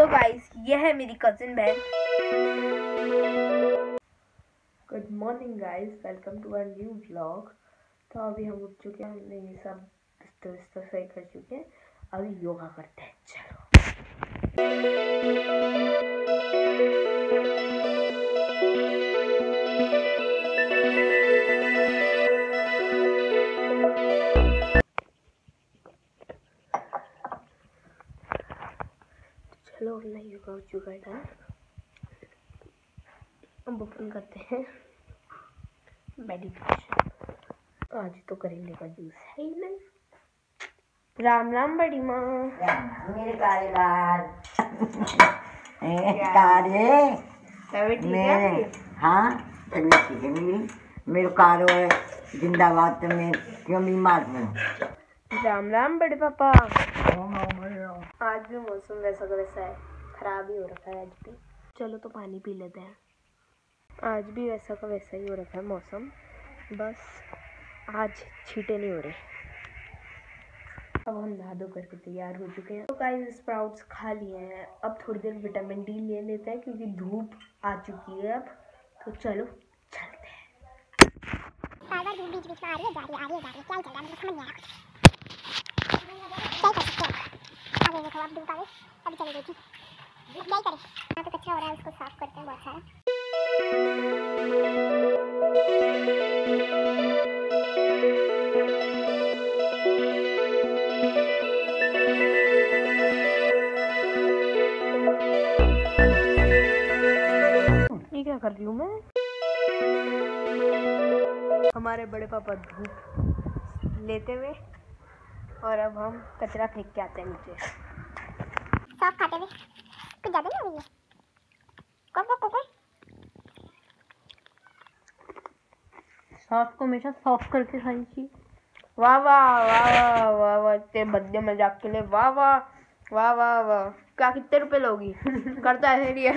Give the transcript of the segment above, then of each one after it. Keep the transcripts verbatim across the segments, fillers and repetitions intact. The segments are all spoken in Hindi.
तो गाइस ये है मेरी कजिन बहन। Good morning guys, welcome to our new vlog. तो अभी हम उठ चुके हैं, हमने ये सब बिस्तर बिस्तर सही कर चुके हैं। अभी योगा करते हैं, चलो। चलो अपना योगा हो चुका है टाइम, अब ओपन करते हैं मेडिटेशन। आज तो करेंगे का जूस है ही नहीं। राम राम बड़ी माँ। मेरे कारेदार कारे मेरे, हाँ तबीयत ठीक है मेरी। मेरे कारो है जिंदाबाद। तो मैं क्यों बीमार हूँ। राम राम बड़े पापा। आज भी मौसम वैसा का वैसा है, खराब ही हो रखा है आज भी। चलो तो पानी पी लेते हैं। आज भी वैसा का वैसा ही हो रखा है मौसम, बस आज छींटे नहीं हो रहे। अब हम नहा धो करके तैयार हो चुके हैं। तो गाइस स्प्राउट्स खा लिए हैं, अब थोड़ी देर विटामिन डी ले लेते हैं क्योंकि धूप आ चुकी है अब। तो चलो चलते हैं। बार बार धूप बीच बीच में आ रही है, जा रही है, आ रही है, जा रही है। क्या चल रहा है मुझे समझ नहीं आ रहा। क्या कर सकते हैं, आगे देखो अब धूप आ गई, अभी चली गई थी। क्या करें, यहाँ तो कचरा हो रहा है, उसको साफ करते हैं बहुत सारा। ये क्या कर रही हूँ मैं। हमारे बड़े पापा धूप लेते हुए, और अब हम कचरा फेंक के आते हैं नीचे। सॉफ्ट खाते हुए कुछ ज़्यादा नहीं हो रही है। कौन कौन कौन सॉफ्ट को हमेशा सॉफ्ट करके खानी चाहिए। वाह वाह वाह वाह वाह वाह, तेरे बर्थडे मजाक के लिए वाह वाह वाह वाह वाह। क्या कितने रुपए लोगी। करता है नहीं।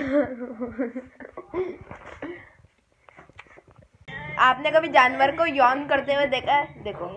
आपने कभी जानवर को यौन करते हुए देखा है? देखो।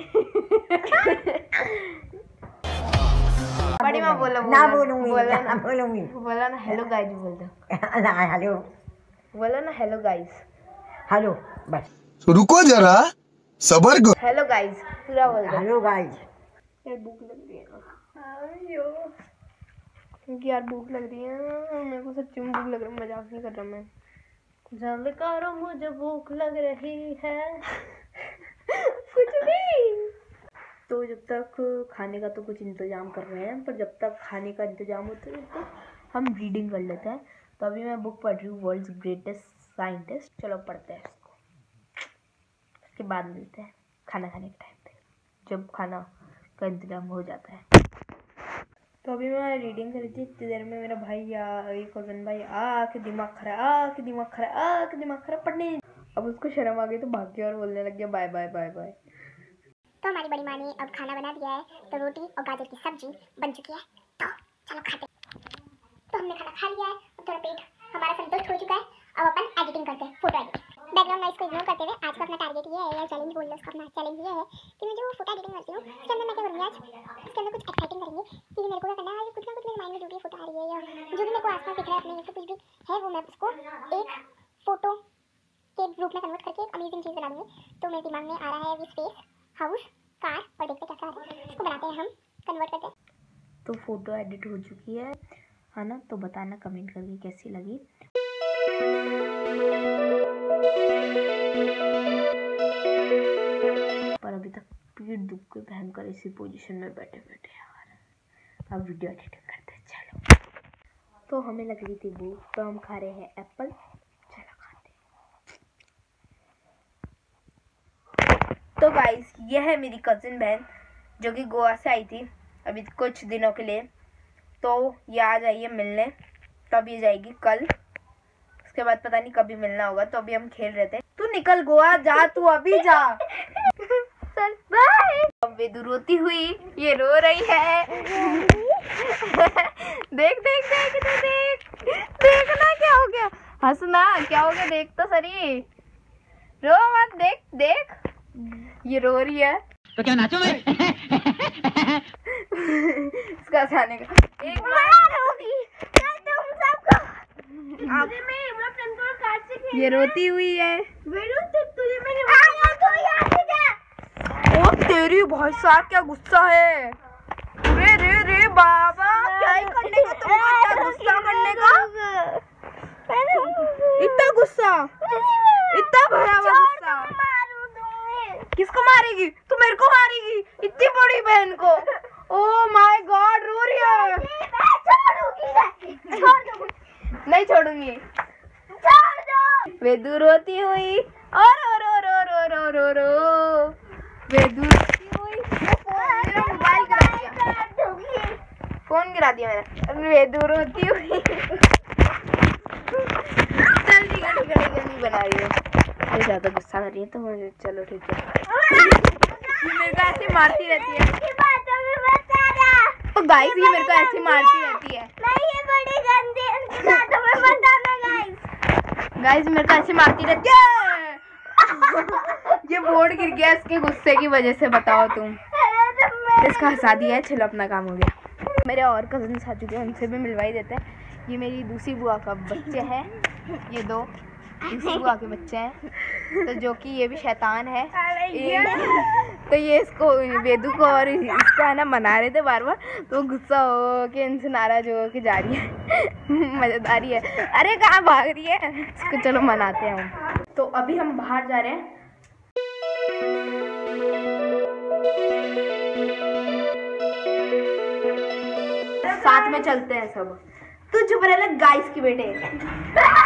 बड़ी माँ बोलो, ना बोलूंगी, बोला ना बोलूंगी। बोला ना हेलो गाइस बोल दो। ना हेलो, बोला ना हेलो गाइस। हेलो बस रुको जरा सबर करो। हेलो गाइस पूरा बोल दो। Hello guys. यार भूख लग रही है। आयो क्योंकि यार भूख लग रही है, मेरे को सच्ची में भूख लग रही है, मजाक नहीं कर रहा मैं। जब करो मुझे भूख लग रही है। कुछ नहीं। तो जब तक खाने का तो कुछ इंतजाम कर रहे हैं, पर जब तक खाने का इंतजाम होता है तो हम रीडिंग कर लेते हैं। तो अभी मैं बुक पढ़ रही हूँ वर्ल्ड्स ग्रेटेस्ट साइंटिस्ट। चलो पढ़ते हैं इसको, उसके बाद मिलते हैं खाना खाने के टाइम पे, जब खाना का इंतजाम हो जाता है। तो अभी मैं रीडिंग कर रही थी, इतनी देर में मेरा भाई आ एक कज़न भाई आ के दिमाग खराब आ के दिमाग खराब आ के दिमाग खराब पढ़ने। अब उसको शर्म आ गई तो भाग गया और बोलने लग गया बाय बाय बाय बाय। तो हमारी बड़ी माँ ने अब खाना बना दिया है, तो रोटी और गाजर की सब्जी बन चुकी है। तो चलो खाते। तो हमने खाना खा लिया है, अब थोड़ा पेट हमारा संतुष्ट हो चुका है। अब अपन एडिटिंग करते हैं, फोटो एडिटिंग। बैकग्राउंड नॉइस को इग्नोर करते हुए आज का अपना टारगेट ये है, या चैलेंज बोल लो उसका, अपना चैलेंज ये है कि मैं जो फोटो एडिटिंग करती हूँ उसके अंदर मैं क्या करूँगी आज, उसके अंदर कुछ एक्साइटिंग करेंगे। कि मेरे को क्या करना है, कुछ ना कुछ मेरे माइंड में जो भी फोटो आ रही है या जो भी मेरे को आसपास दिख रहा है अपने, जैसे कुछ भी है वो मैं उसको एक फोटो के रूप में कन्वर्ट करके एक अमेजिंग चीज़ बना दूँगी। तो मेरे दिमाग में आ रहा है अभी स्पेस, हाउस, कार, और देखते क्या क्या है, इसको बनाते हैं हम, कन्वर्ट करते हैं। तो फोटो एडिट हो चुकी है है ना, तो बताना कमेंट करके कैसी लगी। पर अभी तक पीठ दुख के भयंकर इसी पोजीशन में बैठे बैठे यार। अब वीडियो एडिटिंग करते हैं, चलो। तो हमें लग रही थी भूख, तो हम खा रहे हैं एप्पल। चलो खाते हैं। तो गाइस ये है मेरी कजिन बहन जो कि गोवा से आई थी अभी कुछ दिनों के लिए। तो ये आ जाइए मिलने, तब ये जाएगी कल, उसके बाद पता नहीं कभी मिलना होगा। तो अभी हम खेल रहे थे। तू निकल गोवा जा, तू अभी जा। चल बाय। अब वेदू रोती हुई ये रो रही है। देख देख देख देख देख देखना क्या हो गया, हंसना क्या हो गया, देख तो सही, रो मत, देख देख ये रो रही है। तो क्या नाचो मैं? इसका जाने का एक बार होगी। ये रोती हुई है। तुझे मैंने ओ तेरी भाई साहब क्या गुस्सा है। रे रे रे बाबा क्या ही करने का तुमको, क्या गुस्सा करने का, इतना गुस्सा, इतना भरा हुआ गुस्सा। किसको मारेगी तू? मेरे को मारेगी, इतनी बड़ी बहन को। ओ माय गॉड रो रही है। नहीं छोड़ूंगी। वेदू रोती हुई और रो रो रो रो रो रो रो वेदू रोती हुई। मेरा मोबाइल गिरा दिया, फोन गिरा दिया मैंने। वेदू रोती हुई। चल ठीक है ठीक है ठीक है, नहीं बना रही है। ये ज्यादा गुस्सा कर रही है तो मुझे, चलो ठीक है। मेरे को ऐसे मारती रहती है तो गाइस, ये मेरे को ऐसे मारती रहती है गाइस, मेरे को ऐसे मारती रहती है। ये बोर्ड गिर गया इसके गुस्से की वजह से, बताओ तुम। इसका हंसा दिया है, चलो अपना काम हो गया। मेरे और कजन्स आ चुके हैं, उनसे भी मिलवाई देते हैं। ये मेरी दूसरी बुआ का बच्चे हैं, ये दो दूसरी बुआ के बच्चे हैं, तो जो कि ये भी शैतान है। ये, तो ये इसको वेदू को और इसको है ना मना रहे थे बार बार, तो गुस्सा हो के इनसे नाराज हो के जा रही है। मजेदारी है। अरे कहाँ भाग रही है, इसको चलो मनाते हैं हम। तो अभी हम बाहर जा रहे हैं। साथ में चलते हैं सब। तू चुप रह ले गाइस की बेटे।